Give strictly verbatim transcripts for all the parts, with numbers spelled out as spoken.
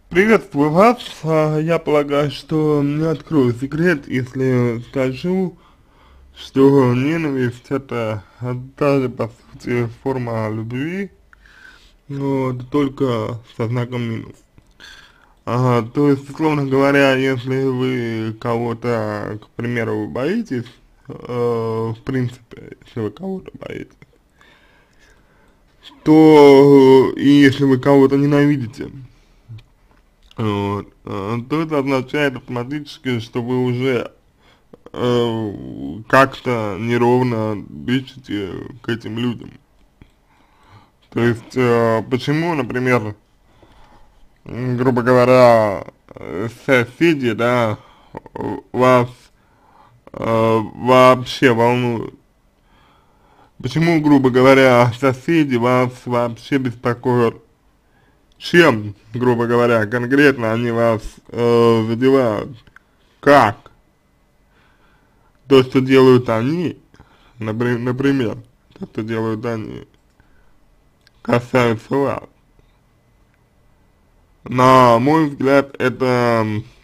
Приветствую вас. А, Я полагаю, что не открою секрет, если скажу, что ненависть это а, даже по сути форма любви, но только со знаком минус. А, то есть, условно говоря, если вы кого-то, к примеру, боитесь, э, в принципе, если вы кого-то боитесь, то и если вы кого-то ненавидите, вот, э, то это означает автоматически, что вы уже э, как-то неровно дышите к этим людям. То есть, э, почему, например, м, грубо говоря, э, соседи, да, вас э, вообще волнуют? Почему, грубо говоря, соседи вас вообще беспокоят? Чем, грубо говоря, конкретно они вас э, задевают? Как? То, что делают они, напри- например, то, что делают они, касается вас. На мой взгляд, это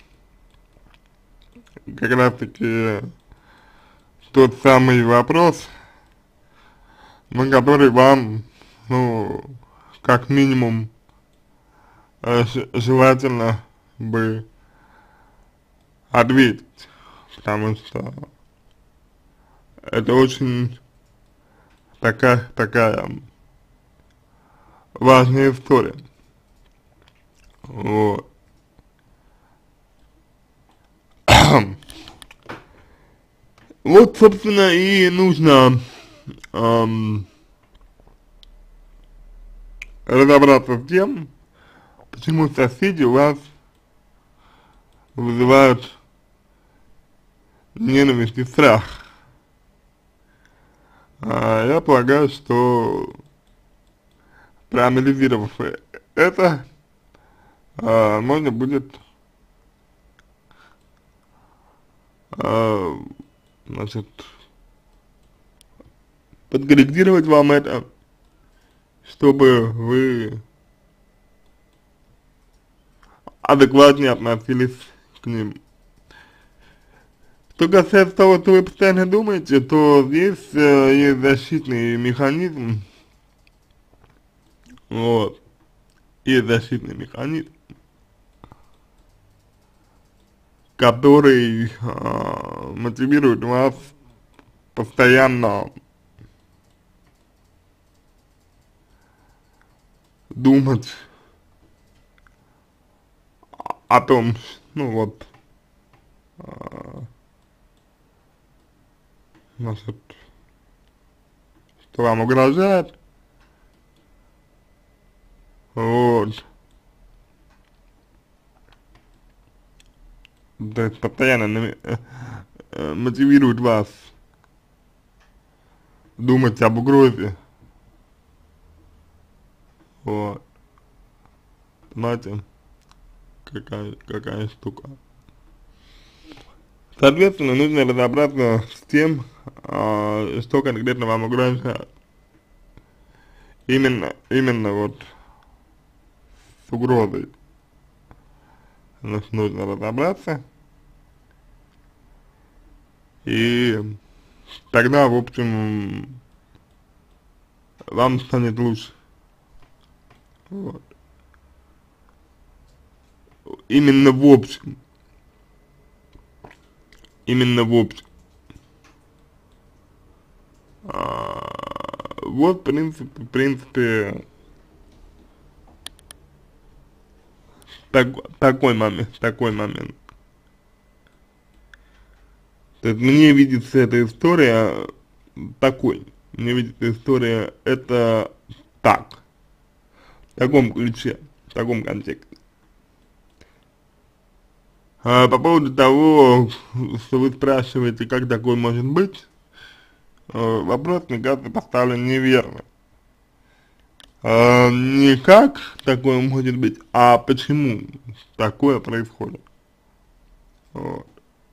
как раз таки тот самый вопрос, на который вам, ну, как минимум, э, ж- желательно бы ответить, потому что это очень такая, такая важная история. Вот. Вот, собственно, и нужно эм, разобраться с тем, почему соседи у вас вызывают ненависть и страх. А, я полагаю, что проанализировав э- это, а, можно будет, а, значит, подкорректировать вам это, чтобы вы адекватнее относились к ним. Что касается того, что вы постоянно думаете, то здесь э, есть защитный механизм, вот, есть защитный механизм, который э, мотивирует вас постоянно думать о том, ну вот, э, значит, что вам угрожает, вот, то есть постоянно нами- э, э, мотивирует вас думать об угрозе, вот, знаете, какая, какая штука. Соответственно, нужно разобраться с тем, а, что конкретно вам угрожает. Именно, именно вот с угрозой. Значит, нужно разобраться, и тогда, в общем, вам станет лучше. Вот. Именно в общем. Именно в общем. А, вот, в принципе, в принципе, так, такой момент, такой момент. То есть мне видится эта история такой. Мне видится история это так. В таком ключе, в таком контексте. А по поводу того, что вы спрашиваете, как такое может быть, э, вопрос, мне кажется, поставлен неверно. А, не как такое может быть, а почему такое происходит. Вот.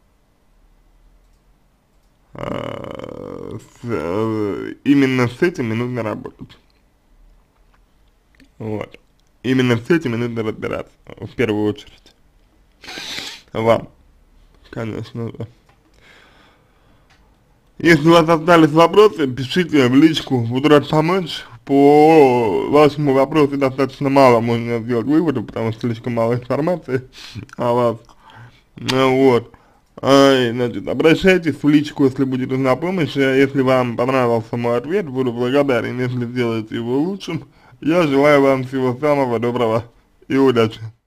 А, с, э, именно с этим и нужно работать. Вот. именно с этим и нужно разбираться, в первую очередь. Вам, конечно же. Если у вас остались вопросы, пишите в личку, буду рад помочь. По вашему вопросу достаточно мало можно сделать выводов, потому что слишком мало информации о вас. Ну вот. Ай, значит, обращайтесь в личку, если будет нужна помощь. А если вам понравился мой ответ, буду благодарен, если сделаете его лучшим. Я желаю вам всего самого доброго и удачи.